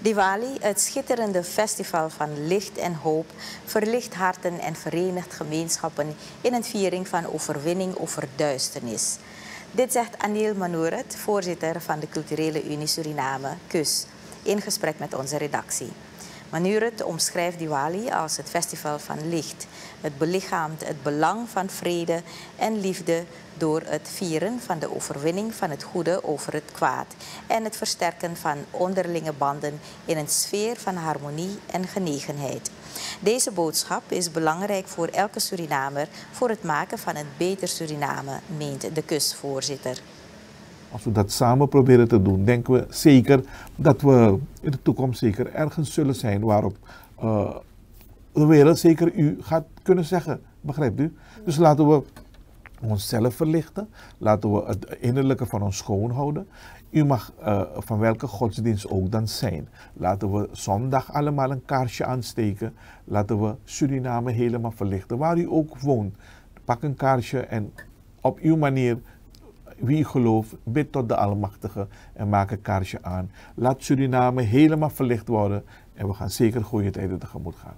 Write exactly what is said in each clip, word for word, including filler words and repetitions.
Diwali, het schitterende festival van licht en hoop, verlicht harten en verenigt gemeenschappen in een viering van overwinning over duisternis. Dit zegt Anil Manouret, voorzitter van de Culturele Unie Suriname, K U S, in gesprek met onze redactie. Manouret omschrijft Diwali als het festival van licht. Het belichaamt het belang van vrede en liefde door het vieren van de overwinning van het goede over het kwaad en het versterken van onderlinge banden in een sfeer van harmonie en genegenheid. Deze boodschap is belangrijk voor elke Surinamer voor het maken van een beter Suriname, meent de K U S-voorzitter. Als we dat samen proberen te doen, denken we zeker dat we in de toekomst zeker ergens zullen zijn waarop uh, de wereld zeker u gaat kunnen zeggen. Begrijpt u? Dus laten we onszelf verlichten. Laten we het innerlijke van ons schoonhouden. U mag uh, van welke godsdienst ook dan zijn. Laten we zondag allemaal een kaarsje aansteken. Laten we Suriname helemaal verlichten. Waar u ook woont, pak een kaarsje en op uw manier, wie gelooft, bid tot de Almachtige en maak een kaarsje aan. Laat Suriname helemaal verlicht worden en we gaan zeker goede tijden tegemoet gaan.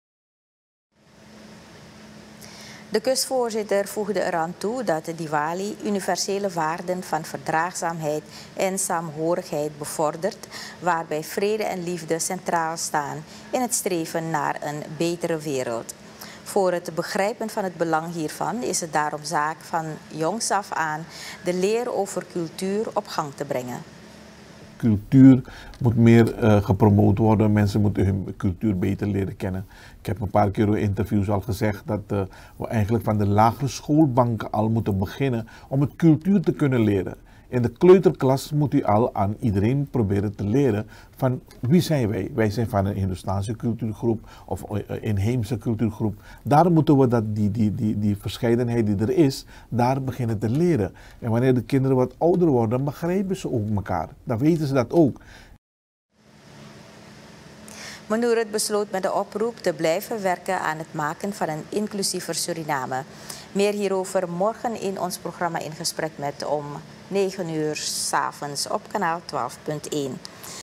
De K U S-voorzitter voegde eraan toe dat de Diwali universele waarden van verdraagzaamheid en saamhorigheid bevordert, waarbij vrede en liefde centraal staan in het streven naar een betere wereld. Voor het begrijpen van het belang hiervan is het daarom zaak van jongs af aan de leer over cultuur op gang te brengen. Cultuur moet meer uh, gepromoot worden. Mensen moeten hun cultuur beter leren kennen. Ik heb een paar keer in interviews al gezegd dat uh, we eigenlijk van de lagere schoolbanken al moeten beginnen om het cultuur te kunnen leren. In de kleuterklas moet u al aan iedereen proberen te leren van wie zijn wij. Wij zijn van een Hindoestaanse cultuurgroep of een inheemse cultuurgroep. Daar moeten we dat, die, die, die, die verscheidenheid die er is, daar beginnen te leren. En wanneer de kinderen wat ouder worden, dan begrijpen ze ook elkaar. Dan weten ze dat ook. Manouret besloot met de oproep te blijven werken aan het maken van een inclusiever Suriname. Meer hierover morgen in ons programma In Gesprek met om negen uur 's avonds op kanaal twaalf punt één.